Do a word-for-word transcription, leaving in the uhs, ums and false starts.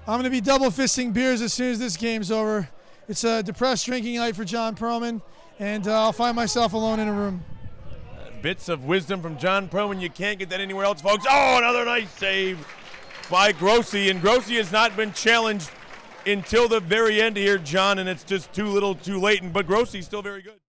I'm going to be double fisting beers as soon as this game's over. It's a depressed drinking night for John Perlman, and uh, I'll find myself alone in a room. Bits of wisdom from John Perlman. You can't get that anywhere else, folks. Oh, another nice save by Grossi, and Grossi has not been challenged until the very end here, John, and it's just too little too late, but Grossi's still very good.